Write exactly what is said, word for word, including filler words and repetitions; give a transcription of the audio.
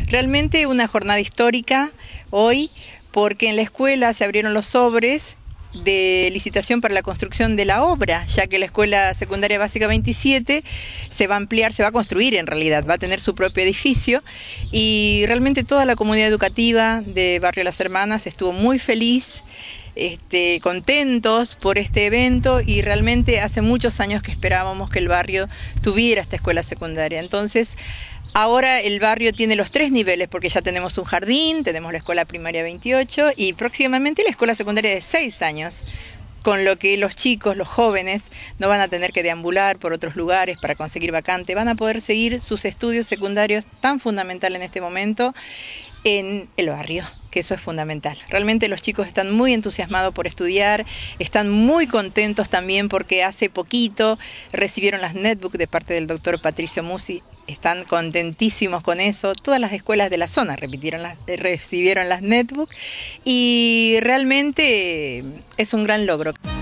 Realmente una jornada histórica hoy, porque en la escuela se abrieron los sobres de licitación para la construcción de la obra, ya que la Escuela Secundaria Básica veintisiete se va a ampliar, se va a construir en realidad, va a tener su propio edificio, y realmente toda la comunidad educativa de Barrio Las Hermanas estuvo muy feliz, Este, contentos por este evento, y realmente hace muchos años que esperábamos que el barrio tuviera esta escuela secundaria. Entonces ahora el barrio tiene los tres niveles, porque ya tenemos un jardín, tenemos la escuela primaria veintiocho y próximamente la escuela secundaria de seis años, con lo que los chicos, los jóvenes, no van a tener que deambular por otros lugares para conseguir vacante, van a poder seguir sus estudios secundarios tan fundamental en este momento en el barrio, que eso es fundamental. Realmente los chicos están muy entusiasmados por estudiar, están muy contentos también porque hace poquito recibieron las netbooks de parte del doctor Patricio Musi, están contentísimos con eso. Todas las escuelas de la zona repitieron las, recibieron las netbooks, y realmente es un gran logro.